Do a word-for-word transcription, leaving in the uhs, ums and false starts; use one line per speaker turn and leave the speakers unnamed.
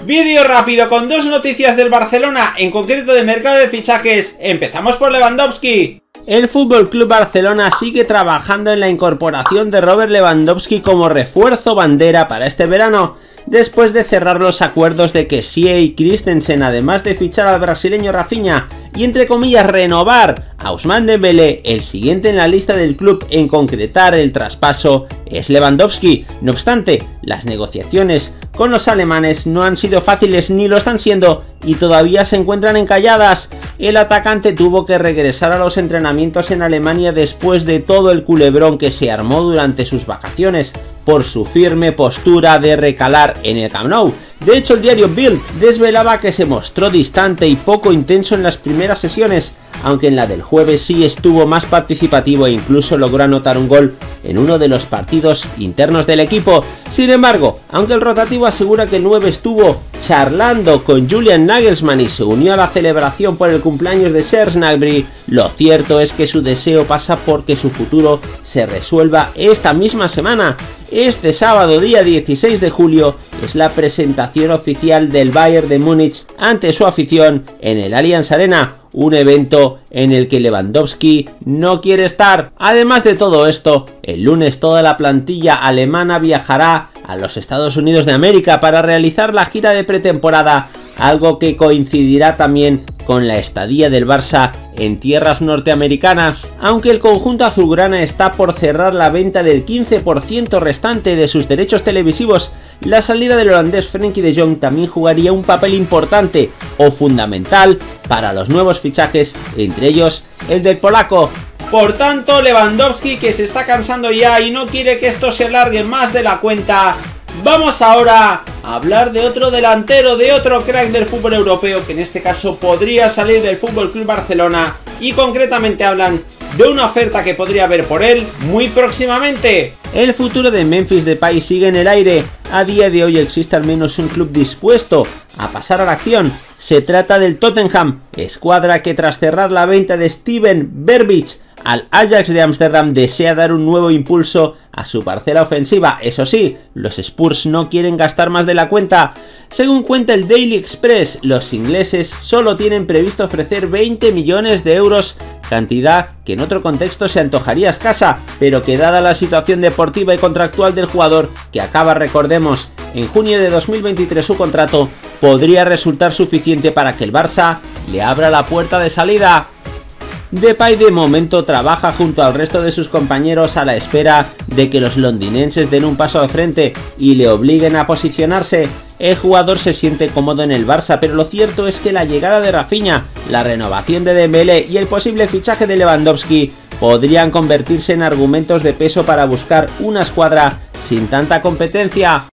Vídeo rápido con dos noticias del Barcelona, en concreto de mercado de fichajes. Empezamos por Lewandowski. El F C Barcelona sigue trabajando en la incorporación de Robert Lewandowski como refuerzo bandera para este verano, después de cerrar los acuerdos de Kessie y Christensen, además de fichar al brasileño Rafinha y entre comillas renovar a Ousmane Dembélé. El siguiente en la lista del club en concretar el traspaso es Lewandowski. No obstante, las negociaciones con los alemanes no han sido fáciles ni lo están siendo y todavía se encuentran encalladas. El atacante tuvo que regresar a los entrenamientos en Alemania después de todo el culebrón que se armó durante sus vacaciones por su firme postura de recalar en el Camp Nou. De hecho, el diario Bild desvelaba que se mostró distante y poco intenso en las primeras sesiones, aunque en la del jueves sí estuvo más participativo e incluso logró anotar un gol en uno de los partidos internos del equipo. Sin embargo, aunque el rotativo asegura que el nueve estuvo charlando con Julian Nagelsmann y se unió a la celebración por el cumpleaños de Serge Gnabry, lo cierto es que su deseo pasa por que su futuro se resuelva esta misma semana. Este sábado, día dieciséis de julio, es la presentación oficial del Bayern de Múnich ante su afición en el Allianz Arena, un evento en el que Lewandowski no quiere estar. Además de todo esto, el lunes toda la plantilla alemana viajará a los Estados Unidos de América para realizar la gira de pretemporada, algo que coincidirá también con la estadía del Barça en tierras norteamericanas. Aunque el conjunto azulgrana está por cerrar la venta del quince por ciento restante de sus derechos televisivos, la salida del holandés Frenkie de Jong también jugaría un papel importante o fundamental para los nuevos fichajes, entre ellos el del polaco. Por tanto, Lewandowski, que se está cansando ya y no quiere que esto se alargue más de la cuenta. Vamos ahora a hablar de otro delantero, de otro crack del fútbol europeo, que en este caso podría salir del F C Barcelona, y concretamente hablan de una oferta que podría haber por él muy próximamente. El futuro de Memphis Depay sigue en el aire. A día de hoy existe al menos un club dispuesto a pasar a la acción. Se trata del Tottenham, escuadra que tras cerrar la venta de Steven Bergwijn al Ajax de Ámsterdam desea dar un nuevo impulso a su parcela ofensiva. Eso sí, los Spurs no quieren gastar más de la cuenta. Según cuenta el Daily Express, los ingleses solo tienen previsto ofrecer veinte millones de euros, cantidad que en otro contexto se antojaría escasa, pero que dada la situación deportiva y contractual del jugador, que acaba, recordemos, en junio de dos mil veintitrés su contrato, podría resultar suficiente para que el Barça le abra la puerta de salida. Depay de momento trabaja junto al resto de sus compañeros a la espera de que los londinenses den un paso al frente y le obliguen a posicionarse. El jugador se siente cómodo en el Barça, pero lo cierto es que la llegada de Rafinha, la renovación de Dembélé y el posible fichaje de Lewandowski podrían convertirse en argumentos de peso para buscar una escuadra sin tanta competencia.